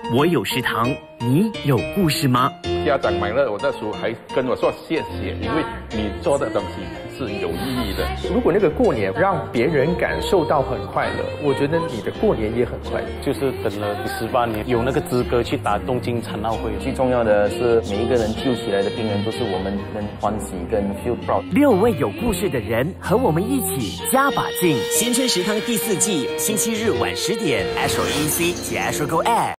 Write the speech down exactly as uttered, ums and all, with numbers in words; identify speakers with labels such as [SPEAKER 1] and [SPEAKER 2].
[SPEAKER 1] 我有食堂，你有故事吗？
[SPEAKER 2] 家长买了我的书，还跟我说谢谢，因为你做的东西是有意义的。
[SPEAKER 3] 如果那个过年让别人感受到很快乐，我觉得你的过年也很快乐。
[SPEAKER 4] 就是等了十八年，有那个资格去打东京残奥会。
[SPEAKER 5] 最重要的是，每一个人救起来的病人都是我们跟欢喜跟 feel proud。
[SPEAKER 1] 六位有故事的人和我们一起加把劲。
[SPEAKER 6] 新春食堂第四季，星期日晚十点 ，Astro E C 及 Astro Go App。